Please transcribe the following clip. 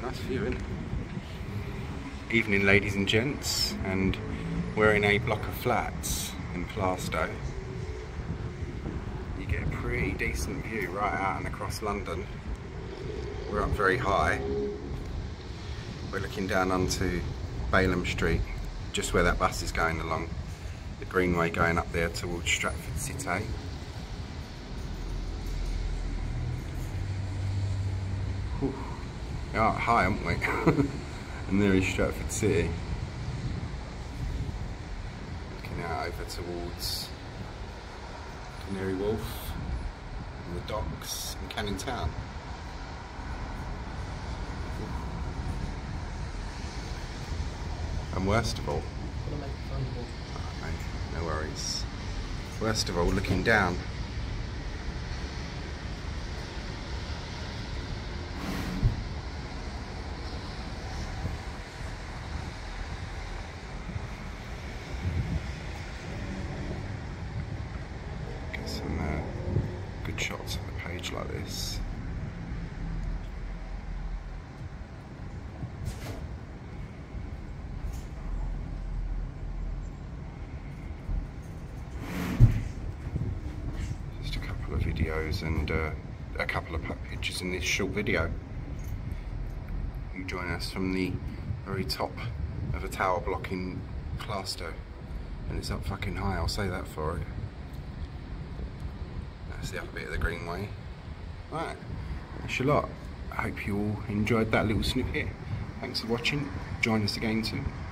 Nice view, isn't it? Evening, ladies and gents, and we're in a block of flats in Plaistow. You get a pretty decent view right out and across London. We're up very high. We're looking down onto Bemersyde Street, just where that bus is going along. The greenway going up there towards Stratford City. Whew. We are high, aren't we? And there is Stratford City. Looking out over towards Canary Wharf and the docks and Canning Town. And worst of all, no worries. Worst of all, looking down. Get some good shots of the page like this. Videos and a couple of pictures in this short video. You join us from the very top of a tower block in Plaistow, and it's up fucking high, I'll say that for it. That's the upper bit of the greenway. Right, that's a lot. I hope you all enjoyed that little snippet. Thanks for watching. Join us again soon.